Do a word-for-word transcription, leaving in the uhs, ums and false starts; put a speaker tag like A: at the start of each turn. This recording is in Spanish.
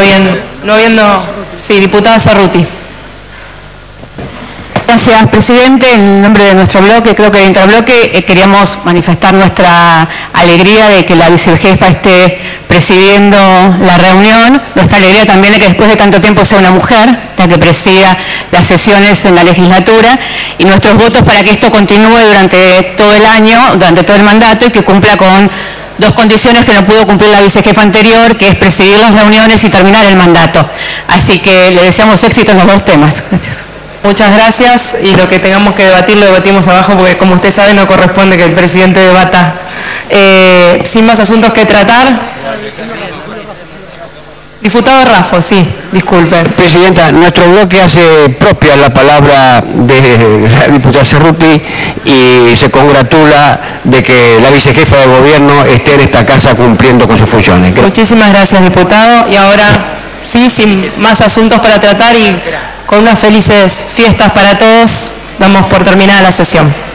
A: habiendo, no habiendo... Sí, diputada Cerruti.
B: Gracias, presidente. En nombre de nuestro bloque, creo que de Interbloque, eh, queríamos manifestar nuestra alegría de que la vicejefa esté presidiendo la reunión. Nuestra alegría también de que después de tanto tiempo sea una mujer la que presida las sesiones en la legislatura, y nuestros votos para que esto continúe durante todo el año, durante todo el mandato, y que cumpla con dos condiciones que no pudo cumplir la vicejefa anterior, que es presidir las reuniones y terminar el mandato. Así que le deseamos éxito en los dos temas. Gracias.
A: Muchas gracias, y lo que tengamos que debatir lo debatimos abajo, porque como usted sabe no corresponde que el presidente debata. Eh, sin más asuntos que tratar. Diputado Raffo, sí, disculpe.
C: Presidenta, nuestro bloque hace propia la palabra de la diputada Cerruti y se congratula de que la vicejefa de gobierno esté en esta casa cumpliendo con sus funciones.
A: Muchísimas gracias, diputado. Y ahora, sí, sin más asuntos para tratar y con unas felices fiestas para todos, damos por terminada la sesión.